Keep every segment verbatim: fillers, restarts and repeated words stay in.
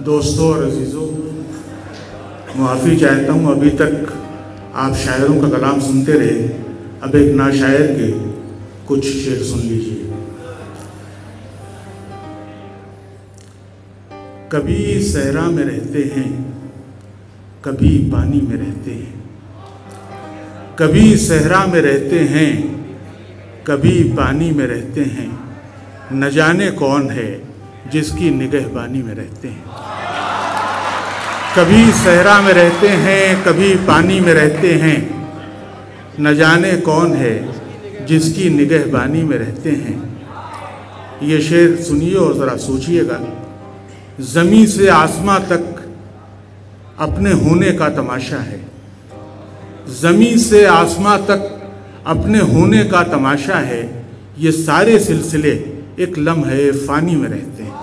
दोस्तों और अजीज़ों, माफ़ी चाहता हूँ, अभी तक आप शायरों का कलाम सुनते रहे, अब एक नाशायर के कुछ शेर सुन लीजिए। कभी सहरा में रहते हैं, कभी पानी में रहते हैं, कभी सहरा में रहते हैं, कभी पानी में रहते हैं, न जाने कौन है जिसकी निगहबानी में रहते हैं। कभी सहरा में रहते हैं, कभी पानी में रहते हैं, न जाने कौन है जिसकी निगहबानी में रहते हैं। ये शेर सुनिए और ज़रा सोचिएगा। ज़मीं से आसमां तक अपने होने का तमाशा है, ज़मीं से आसमां तक अपने होने का तमाशा है। ये सारे सिलसिले एक लम्हे फ़ानी में रहते हैं।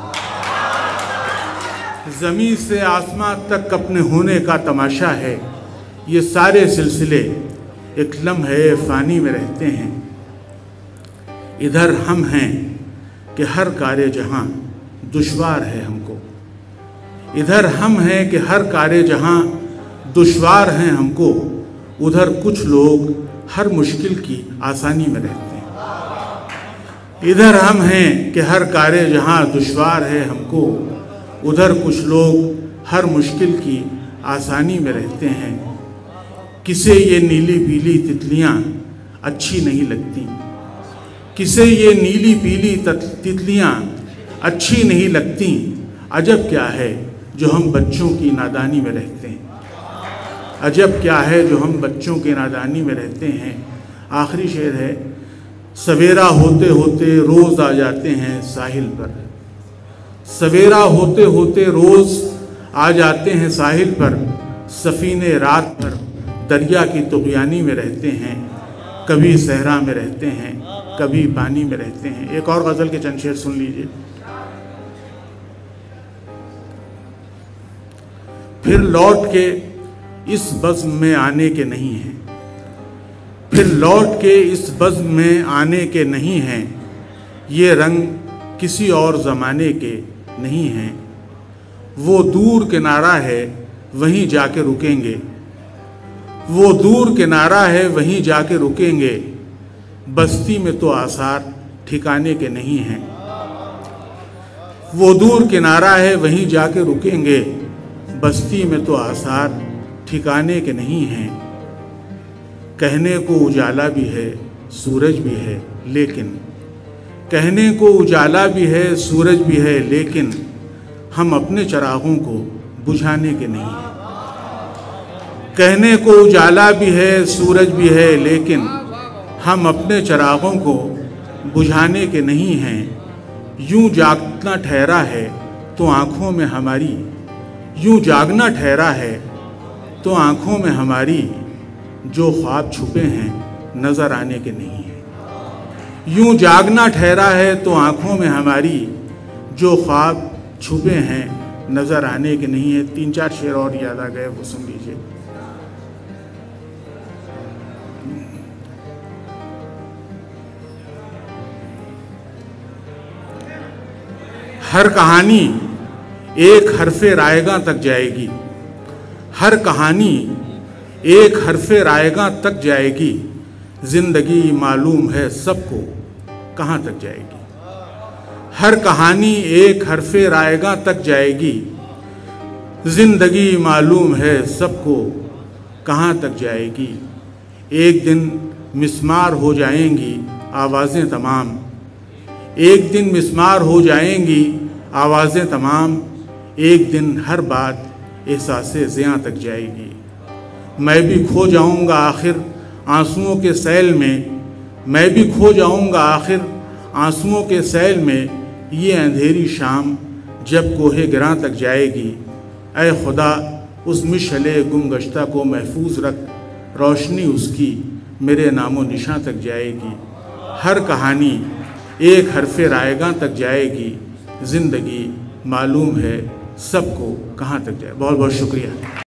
ज़मीं से आसमां तक अपने होने का तमाशा है, ये सारे सिलसिले एक लम्हे फ़ानी में रहते हैं। इधर हम हैं कि हर कार्य जहाँ दुश्वार है हमको, इधर हम हैं कि हर कार्य जहाँ दुश्वार हैं हमको, उधर कुछ लोग हर मुश्किल की आसानी में रहते हैं। इधर हम हैं कि हर कार्य जहाँ दुश्वार है हमको, उधर कुछ लोग हर मुश्किल की आसानी में रहते हैं। किसे ये नीली पीली तितलियाँ अच्छी नहीं लगती, किसे ये नीली पीली तितलियाँ अच्छी नहीं लगती। अजब क्या है जो हम बच्चों की नादानी में रहते हैं, अजब क्या है जो हम बच्चों की नादानी में रहते हैं। आखिरी शेर है, सवेरा होते होते रोज़ आ जाते हैं साहिल पर, सवेरा होते होते रोज़ आ जाते हैं साहिल पर, सफ़ीने रात पर दरिया की तुग़यानी में रहते हैं। कभी सहरा में रहते हैं, कभी पानी में रहते हैं। एक और गज़ल के चंद शेर सुन लीजिए। फिर लौट के इस बज़्म में आने के नहीं हैं, फिर लौट के इस बज़्म में आने के नहीं हैं, ये रंग किसी और ज़माने के नहीं हैं। वो दूर किनारा है वहीं जाके रुकेंगे, वो दूर किनारा है वहीं जाके रुकेंगे, बस्ती में तो आसार ठिकाने के नहीं हैं। वो दूर किनारा है वहीं जाके रुकेंगे, बस्ती में तो आसार ठिकाने के नहीं हैं। कहने को उजाला भी है सूरज भी है लेकिन, कहने को उजाला भी है सूरज भी है लेकिन, हम अपने चरागों को बुझाने के नहीं हैं। कहने को उजाला भी है सूरज भी है लेकिन, हम अपने चरागों को बुझाने के नहीं हैं। यूं जागना ठहरा है तो आँखों में हमारी, यूं जागना ठहरा है तो आँखों में हमारी, जो ख्वाब छुपे हैं नज़र आने के नहीं हैं। यूं जागना ठहरा है तो आँखों में हमारी, जो ख्वाब छुपे हैं नज़र आने के नहीं है। तीन चार शेर और याद आ गए, वो सुन लीजिए। हर कहानी एक हरफे रायगा तक जाएगी, हर कहानी एक हरफे रायगा तक जाएगी, ज़िंदगी मालूम है सबको कहाँ तक जाएगी। हर कहानी एक हरफे रायगा तक जाएगी, ज़िंदगी मालूम है सबको कहाँ तक जाएगी। एक दिन मिस्मार हो जाएंगी आवाज़ें तमाम, एक दिन मिस्मार हो जाएंगी आवाज़ें तमाम, एक दिन हर बात एहसासे ज़ियां तक जाएगी। मैं भी खो जाऊंगा आखिर आंसुओं के सैल में, मैं भी खो जाऊंगा आखिर आंसुओं के सैल में, ये अंधेरी शाम जब कोहे गिरां तक जाएगी। ऐ खुदा उस मिशले गुमगश्ता को महफूज रख, रोशनी उसकी मेरे नामो निशां तक जाएगी। हर कहानी एक हरफे रायगा तक जाएगी, ज़िंदगी मालूम है सबको कहाँ तक जाए। बहुत बहुत शुक्रिया।